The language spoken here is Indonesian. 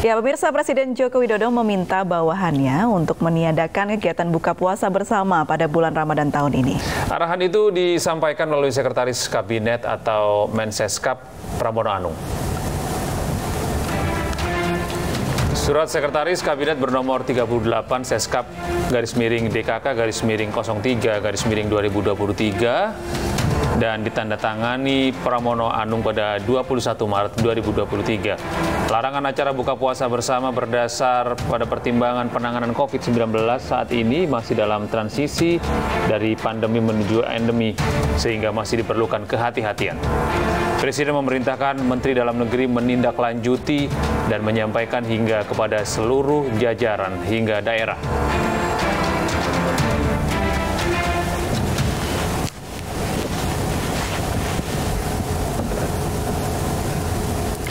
Ya, pemirsa, Presiden Joko Widodo meminta bawahannya untuk meniadakan kegiatan buka puasa bersama pada bulan Ramadan tahun ini. Arahan itu disampaikan melalui Sekretaris Kabinet atau Menseskap Pramono Anung. Surat Sekretaris Kabinet bernomor 38 Seskap /DKK/03/2023 dan ditandatangani Pramono Anung pada 21 Maret 2023. Larangan acara buka puasa bersama berdasar pada pertimbangan penanganan COVID-19 saat ini masih dalam transisi dari pandemi menuju endemi, sehingga masih diperlukan kehati-hatian. Presiden memerintahkan Menteri Dalam Negeri menindaklanjuti dan menyampaikan hingga kepada seluruh jajaran hingga daerah.